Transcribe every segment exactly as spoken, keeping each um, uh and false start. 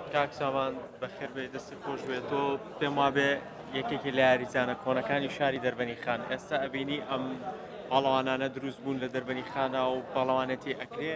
کاک سامان بەخێر بێ دەستی خۆش بێت تۆ پێم وابێ یەکێکی لە یاریزانە کۆنەکانی شاری دەربەنی خان ئێستا ئەبینی ئەم پاڵەوانانە دروست بوون لە دەربەنی خانە و پاڵەوانەتی ئەکرێ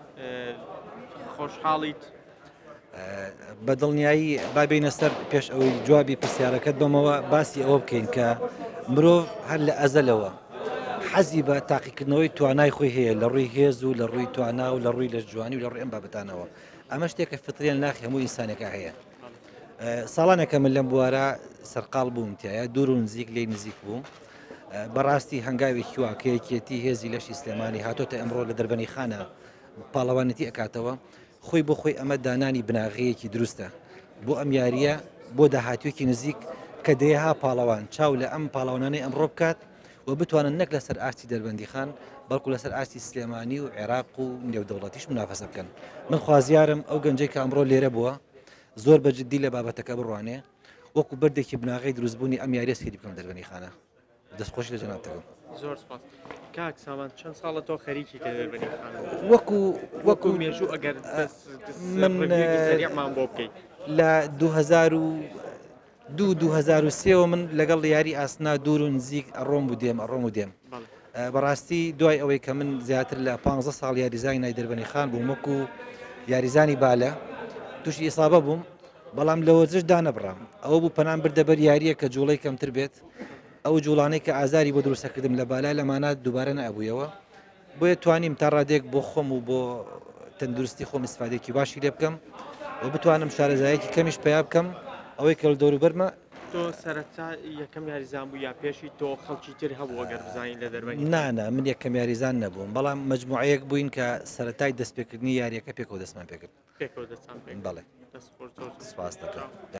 خۆشحاڵیت بەدڵنیایی بابینە سەر پێش ئەوەی جوابی پرسیارەکەت بەمەوە باسی ئەوە بکەین کە مرۆڤ هەر لە ئەزەلەوە حەزی بە تاقیکردنەوەی توانای خۆی هەیە لە ڕووی هێز و لە ڕووی توانا و لە ڕووی لە جوانی و لە ڕووی ئەم بابەتانەوە ئەمە شتێکە فتریان ناخی هەموو ئینسانێکە هەیە. ساڵانێکە من لەم بوارە سەرقاڵ بووم تایە دوور و نزیک لێی نزیک بوو بەڕاستی هەنگاوێکی واکەیەکێتی هێزی لەشی سلێمانی هاتۆتە ئەمڕۆ لە دەربەنی خانە پاڵەوانەتی ئەکاتەوە خۆی بۆ خۆی ئەمە دانانی بناغەیەکی دروستە بۆ ئەم یاریە بۆ داهاتوێکی نزیک کە دەیەها پاڵەوان چاو لە ئەم پاڵەوانانەی ئەمڕۆ بکات و بتوانن نەک لەسەر ئاستی دەربەندی خان بەڵکو لەسەر ئاستی سلێمانی و عێراق و نێودەوڵەتیش منافەسە بکەن. من خوازیارم ئەو گەنجەی کە ئەمڕۆ لێرە بووە زۆر بەجددی لە بابەتەکە بڕوانێ وەکو بەردێکی بناغی دروستبوونی ئەم یاریە سێری بکەم دەربەنی خانە. دەستخۆشی لە جەنابتەکەم. زۆر سپاس. کاک سامان چەند ساڵە تۆ خەریکی کە دەربەنی خانە وەکو وەکو مێژوو ئەگەر من سەریعمان بۆ بکەیت لە دوو هەزار و دوو دوو هەزار و سێەوە من لەگەڵ یاری ئاسنا دوور و نزیک ئەڕۆم و دێم ئەڕۆم و دێم بەڕاستی دوای ئەوەی کە من زیاتر لە پانزە ساڵ یاریزانی نای دەربەنی خان بووم وەکو یاریزانی بالە تووشی ئیسابە بووم بەڵام لە وەرزش دانەبڕام ئەوە بوو پەنام بردە بەر یاریە کە جوڵەی کەمتر بێت ئەو جوڵانەی کە ئازاری بۆ دروستەکردم لە بالای لەمانات دووبارە نەبوویەوە بۆیە توانیم تا ڕادێک بۆ خۆم و بۆ تەندروستی خۆم استفادێکی باشی لێ بکەم و بتوانم شارەزایەکی کەمیش پیا بکەم ئەوەی کە لە دەوروبەرمە. تۆ سەرەتا یەکەم یاریزان بوو یا پێشی تۆ خەڵکی تر هەبوو ئەگەر بزانین لە دەربەنی نانە من یەکەم یاریزان نەبووم بەڵام مجموعەیەک بووین کە سەرەتای دەستپێکردنی یاریەکە پێکەوە دەستمان پێکرد پێکەوە دەستان پێ بەڵێ دەست خۆش سپاس دەکەم.